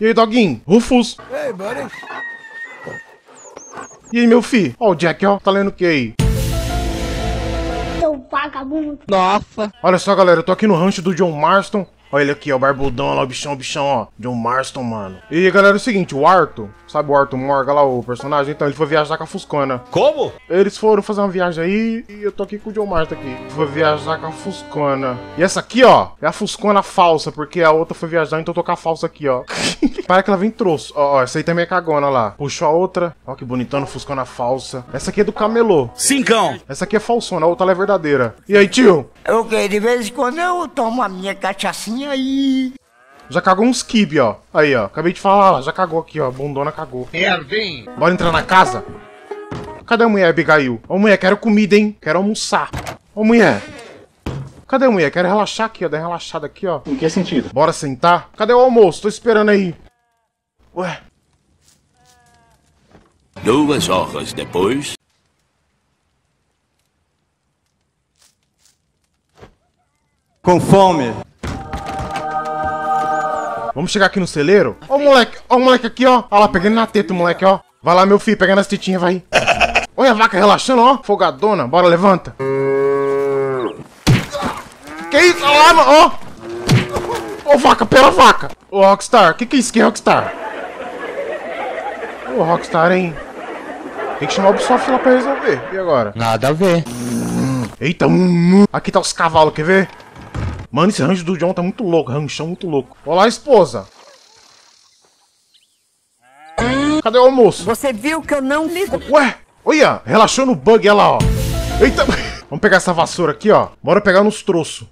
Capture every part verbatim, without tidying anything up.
E aí, doguinho? Rufus. Hey, buddy. E aí, meu filho? Ó, o Jack, ó. Tá lendo o que aí? Seu vagabundo. Nossa. Olha só, galera. Eu tô aqui no rancho do John Marston. Olha ele aqui, ó. O barbudão, olha lá, o bichão, o bichão, ó. John Marston, mano. E aí, galera, é o seguinte. O Arthur, sabe o Arthur Morgan lá, o personagem? Então, ele foi viajar com a Fuscona. Como? Eles foram fazer uma viagem aí e eu tô aqui com o John Marston aqui. Foi viajar com a Fuscona. E essa aqui, ó, é a Fuscona falsa, porque a outra foi viajar, então eu tô com a falsa aqui, ó. Para que ela vem trouxe. Ó, ó, essa aí também é cagona lá. Puxou a outra. Ó, que bonitão, Fuscona falsa. Essa aqui é do camelô. Cincão. Essa aqui é falsona, a outra ela é verdadeira. E aí, tio? Ok, de vez em quando eu tomo a minha cachaçinha aí. Já cagou uns kibe, ó. Aí, ó. Acabei de falar, ó. Já cagou aqui, ó. A bundona cagou. Merdim. Bora entrar na casa? Cadê a mulher, Abigail? Ô, mulher, quero comida, hein? Quero almoçar. Ô, mulher. Cadê a mulher? Quero relaxar aqui, ó. Dar relaxada aqui, ó. Em que sentido? Bora sentar? Cadê o almoço? Tô esperando aí. Ué. Duas horas depois. Com fome. Vamos chegar aqui no celeiro? Ó o moleque, ó o moleque aqui, ó. Olha lá, pegando na teta o moleque, ó. Vai lá, meu filho, pegando as tetinhas, vai. Olha a vaca relaxando, ó. Folgadona. Bora, levanta. Que isso? Olha lá, mano, ó. Ô, vaca, pela vaca. Ô, Rockstar, que que é isso aqui, Rockstar? Ô, Rockstar, hein? Tem que chamar o Ubisoft lá pra resolver. E agora? Nada a ver. Eita, hum, aqui tá os cavalos, quer ver? Mano, esse rancho do John tá muito louco, ranchão muito louco. Olá, esposa. Cadê o almoço? Você viu que eu não ligo. Ué, olha, relaxou no bug, olha lá, ó. Eita, vamos pegar essa vassoura aqui, ó. Bora pegar nos troços.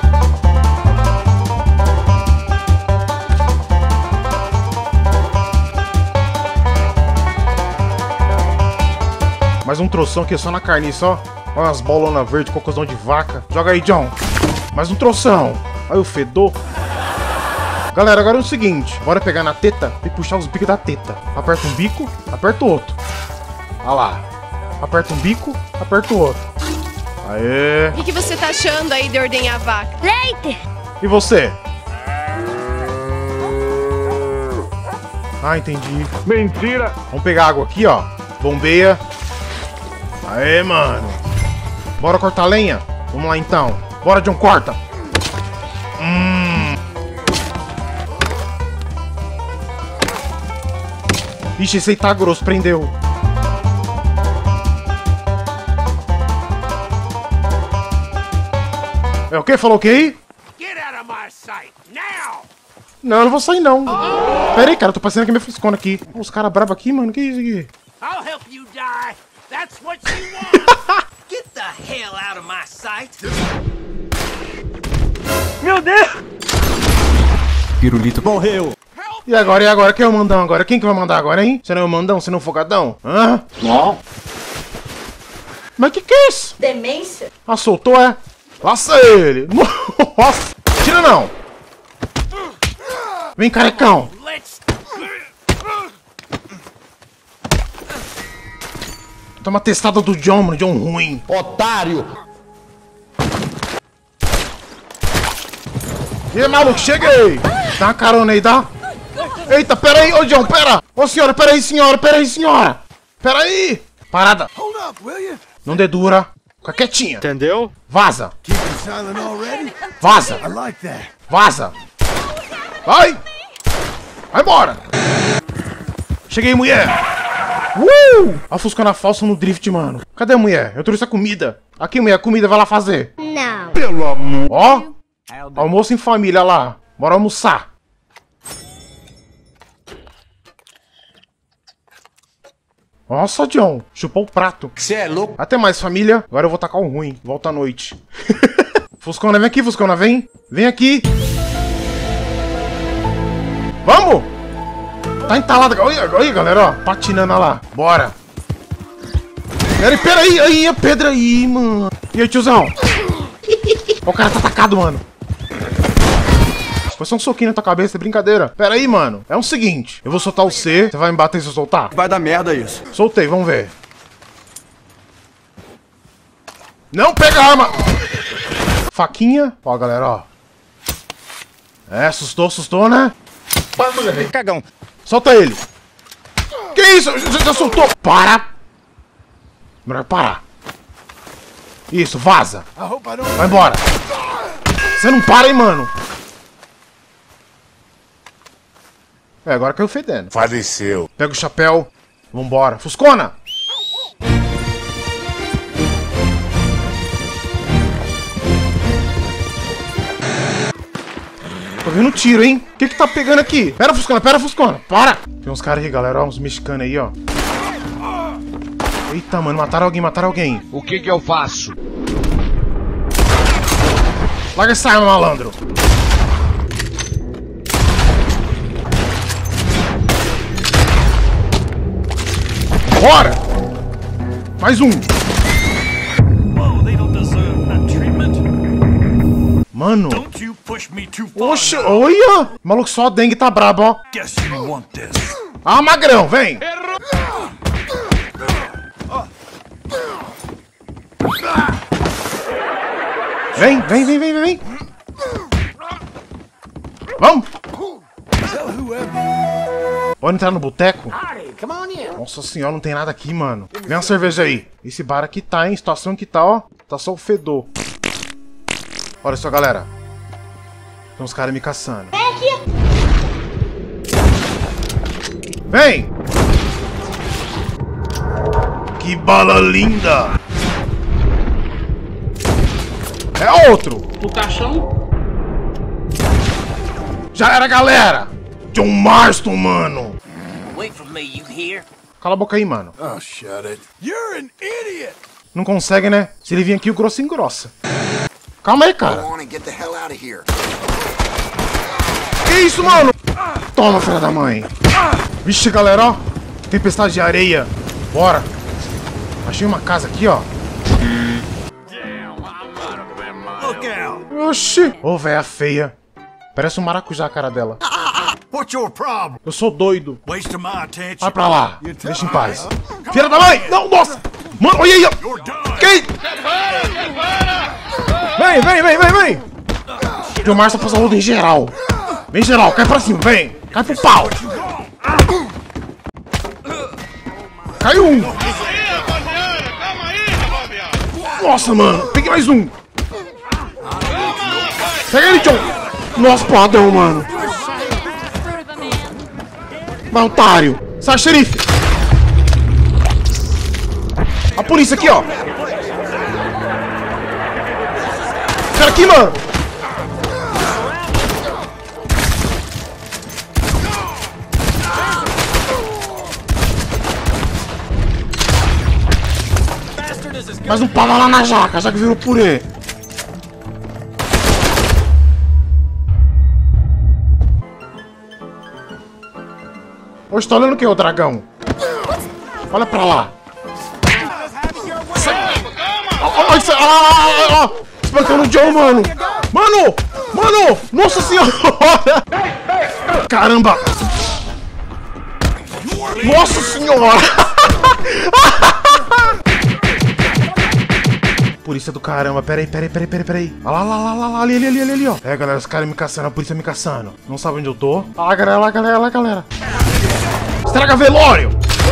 Mais um troção aqui só na carniça, ó. Olha umas bolonas verdes, cocôzão de vaca. Joga aí, John. Mais um troção. Olha o fedor. Galera, agora é o seguinte. Bora pegar na teta e puxar os bicos da teta. Aperta um bico, aperta o outro. Olha lá. Aperta um bico, aperta o outro. Aê. O que, que você tá achando aí de ordenhar a vaca? Leite. E você? Ah, entendi. Mentira! Vamos pegar água aqui, ó. Bombeia. Aê, mano. Bora cortar lenha? Vamos lá, então. Bora, John, corta. Hum. Ixi, esse aí tá grosso, prendeu. É o que? Falou o que aí? Get out of my sight now! Não, eu não vou sair, não. Pera aí, cara, eu tô passando aqui minha fuscona aqui. Os caras bravos aqui, mano, que isso aqui? I'll help you die. That's what you want. Get the hell out of my sight. Meu Deus! Pirulito morreu. E agora, e agora? Quem é o mandão agora? Quem que vai mandar agora, hein? Você não é o mandão? Você não é o fogadão? Hã? Não. Mas que que é isso? Demência. Ah, soltou, é? Laça ele! Nossa! Tira não! Vem, carecão! Let's. Toma testada do John, mano. John ruim. Otário. E aí, maluco, cheguei! Dá uma carona aí, dá? Eita, pera aí, ô John, pera! Ô senhora, pera aí, senhora, pera aí, senhora! Pera aí! Parada! Hold up, will you? Não dedura. Fica quietinha. Entendeu? Vaza! Keep it silent already? Vaza! I like that. Vaza! Vai! Vai embora! Cheguei, mulher! Uh! A Fuscona falsa no drift, mano. Cadê a mulher? Eu trouxe a comida. Aqui, mulher, comida, vai lá fazer. Não. Pelo amor... Ó! Almoço em família lá. Bora almoçar. Nossa, John. Chupou o prato. Você é louco? Até mais, família. Agora eu vou tacar o ruim. Volta à noite. Fuscona, vem aqui, Fuscona, vem. Vem aqui. Vamos! Tá entalada. Olha, olha, galera, ó. Patinando lá. Bora. Pera, pera aí, aí, a pedra aí, mano. E aí, tiozão? Ó, o cara tá atacado, mano. Foi só um soquinho na tua cabeça, é brincadeira. Pera aí, mano. É o seguinte. Eu vou soltar o C. Você vai me bater se eu soltar? Vai dar merda isso. Soltei, vamos ver. Não pega a arma! Faquinha. Ó, galera, ó. É, assustou, assustou, né? Cagão. Solta ele. Que isso? Já, já soltou. Para. Melhor parar. Isso, vaza. Vai embora. Você não para, hein, mano. É, agora caiu fedendo. Faleceu. Pega o chapéu. Vambora. Fuscona. Tô vendo tiro, hein? O que que tá pegando aqui? Pera, Fuscona, pera, Fuscona. Para. Tem uns caras aí, galera. Ó, uns mexicanos aí, ó. Eita, mano. Mataram alguém, mataram alguém. O que que eu faço? Larga essa arma, malandro. Bora! Mais um. Mano. Oxe, olha! Maluco, só a dengue tá brabo, ó. Ah, magrão, vem! Vem, vem, vem, vem, vem! Vamos! Pode entrar no boteco? Nossa senhora, não tem nada aqui, mano. Vem uma cerveja aí. Esse bar aqui tá, hein? Situação que tá, ó. Tá só o fedor. Olha só, galera. Tem uns caras me caçando. Vem! Que bala linda! É outro! No caixão? Já era, galera! John Marston, mano! Wait for me, you hear? Cala a boca aí, mano. Oh, shut it. You're an idiot. Não consegue, né? Se ele vir aqui, o grosso engrossa. Calma aí, cara. Que isso, mano? Toma, filha da mãe. Vixe, galera, ó. Tempestade de areia. Bora. Achei uma casa aqui, ó. Oxi. Ô, oh, véia feia. Parece um maracujá a cara dela. What's your problem? Eu sou doido. Wasting my attention. Vai pra lá. Deixa em paz. Filha da mãe! Não, nossa! Mano, olha aí, ó. Que? Vem, vem, vem, vem, vem. Tem o Márcio faz a luta em geral. Vem, geral, cai pra cima, vem. Cai pro pau. Caiu um. Nossa, mano. Peguei mais um. Pega ele, John. Nossa, porradão, mano. Vai, otário. Sai, xerife. A polícia aqui, ó. Cara aqui, mano. Mais um pau lá na jaca, já que virou purê. Oxe, tá olhando o que, ô dragão? Olha pra lá. Olha isso. Ah, espancando o John, mano. Mano! Mano! Nossa senhora! Caramba! Nossa senhora! Polícia do caramba, peraí, peraí, peraí, peraí, peraí. Olha lá, lá, lá, lá, lá, ali, ali, ali, ali, ali, ó. É, galera, os caras me caçando, a polícia me caçando. Não sabe onde eu tô. Olha lá, galera, lá, galera, lá, galera. Estraga velório!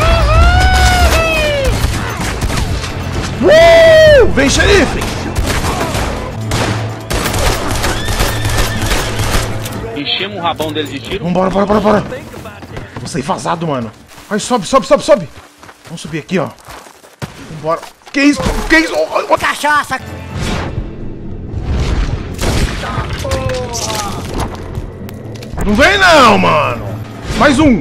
Uh! Vem, xerife! Enchemos o rabão deles de tiro. Vambora, bora, bora, bora. Vou sair vazado, mano. Ai, sobe, sobe, sobe, sobe. Vamos subir aqui, ó. Vambora. Que isso? Que isso? Oh, oh. Cachaça! Não vem não, mano. Mais um.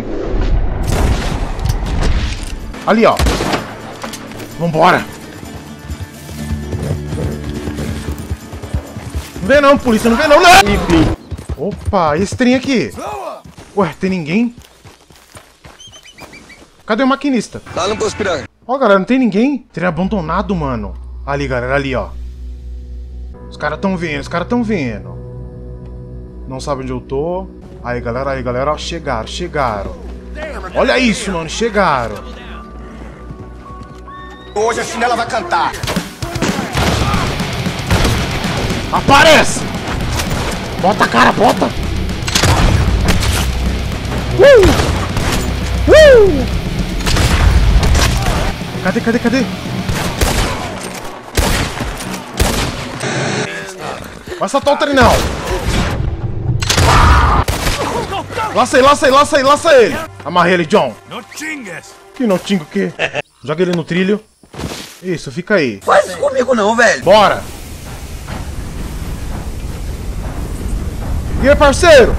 Ali, ó. Vambora. Não vem não, polícia. Não vem não, não. Opa, esse trem aqui. Ué, tem ninguém? Cadê o maquinista? Lá no posto piranga. Ó, galera, não tem ninguém. Trem abandonado, mano. Ali, galera, ali, ó. Os caras tão vindo, os caras tão vindo. Não sabe onde eu tô. Aí, galera, aí, galera, ó. Chegaram, chegaram. Olha isso, mano, chegaram. Hoje a chinela vai cantar. Aparece! Bota a cara, bota! Uh! Uh! Cadê, cadê, cadê? Vai saltar o trinão. Laça ele, laça ele, laça ele, laça ele. Amarrei ele, John. No chingas. Que não tinga o quê? Joga ele no trilho. Isso, fica aí. Faz isso comigo não, velho. Bora. E aí, parceiro?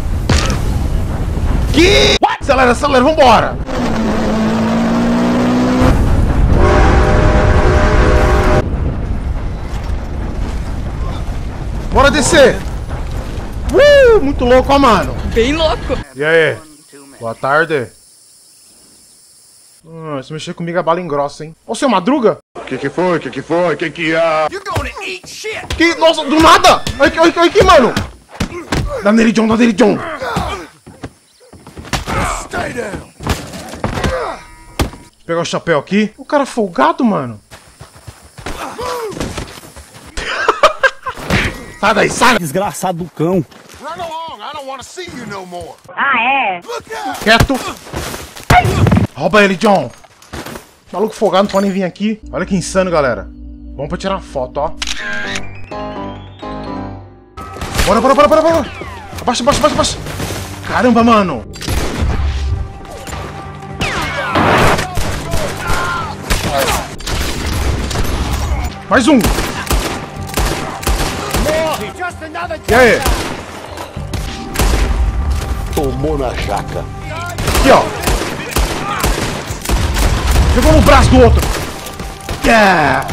Que? Acelera, acelera, vambora. Bora descer. Uh, muito louco, ó, mano. Bem louco. E aí? Boa tarde. Hum, se mexer comigo a bala engrossa, hein? Ô, seu Madruga? Que que foi? Que que foi? Que que é? You're gonna eat shit! Que? Nossa, do nada! Olha aqui, olha aqui, olha aqui, mano! Dá nele, John, dá nele, John! Stay down. Pegar o chapéu aqui. O cara folgado, mano. Sai daí, sai! Desgraçado do cão. Run along. I don't want to see you no more. Ah, é? Look out. Quieto! Rouba ele, John! Maluco folgado, não pode nem vir aqui. Olha que insano, galera. Vamos pra tirar foto, ó. Bora, bora, bora, bora, bora! Abaixa, abaixa, abaixa, abaixa! Caramba, mano! Mais um! E aí? Tomou na jaca. Aqui, ó! Pegou no braço do outro! Yeah!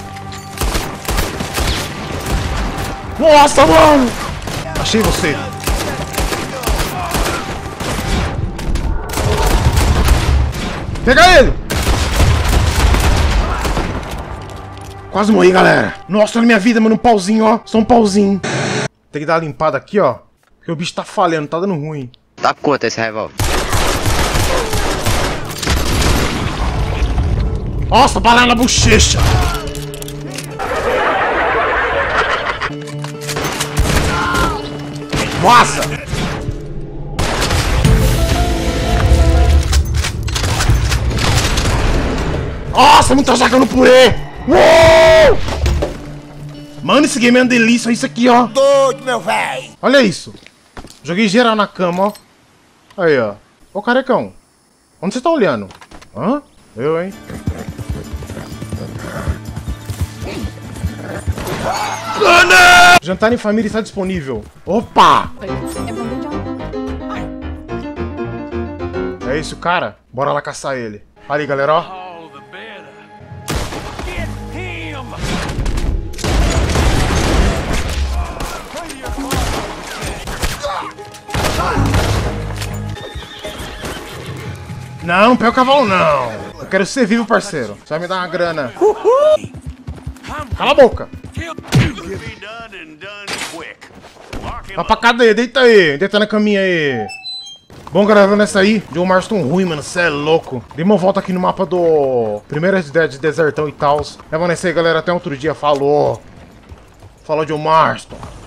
Nossa, mano! Achei você! Pega ele! Quase morri, galera! Nossa, olha minha vida, mano, um pauzinho, ó! Só um pauzinho! Tem que dar uma limpada aqui, ó. Porque o bicho tá falhando, tá dando ruim. Tá quanto esse revólver? Nossa, bala na bochecha! Nossa! Nossa, muita jaca no purê! Uou! Mano, esse game é uma delícia, isso aqui, ó. Doido, meu velho. Olha isso. Joguei geral na cama, ó. Aí, ó. Ô, carecão. Onde você tá olhando? Hã? Eu, hein? Ana! Jantar em família está disponível. Opa! É isso, cara. Bora lá caçar ele. Ali, galera, ó. All the better. Get him! Não, não pega o cavalo, não. Eu quero ser vivo, parceiro. Você vai me dar uma grana. Cala a boca. Vai pra cadeia, deita aí. Deita na caminha aí. Bom, galera, nessa aí, John Marston ruim, mano, cê é louco. Dei uma volta aqui no mapa do Primeira Cidade de Desertão e tal. Leva nessa aí, galera, até outro dia. Falou. Falou, John Marston.